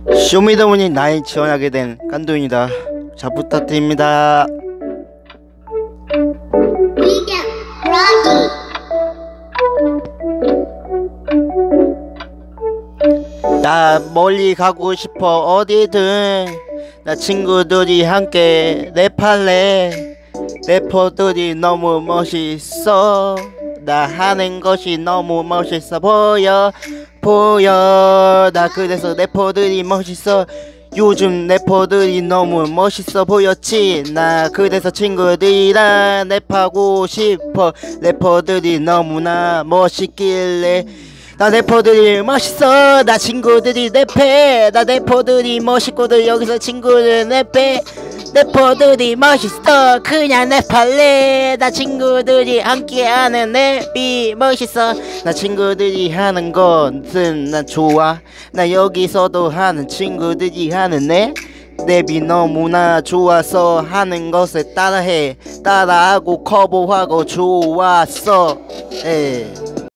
쇼미더머니 9 지원하게 된 깐두입니다. 잘 부탁드립니다. 나 멀리 가고 싶어. 어디든 나 친구들이 함께 랩할래. 래퍼들이 너무 멋있어. 나 하는 것이 너무 멋있어 보여. 나 그래서 래퍼들이 멋있어. 요즘 래퍼들이 너무 멋있어 보였지. 나 그래서 친구들이랑 랩하고 싶어. 래퍼들이 너무나 멋있길래 나 래퍼들이 멋있어. 나 친구들이 랩해. 나 래퍼들이 멋있거든. 여기서 친구들 랩해. 래퍼들이 멋있어. 그냥 랩할래. 나 친구들이 함께하는 랩이 멋있어. 나 친구들이 하는 것은 난 좋아. 나 여기서도 하는 친구들이 하는 랩이 너무나 좋아서 하는 것을 따라해. 따라하고 커버하고 좋았어.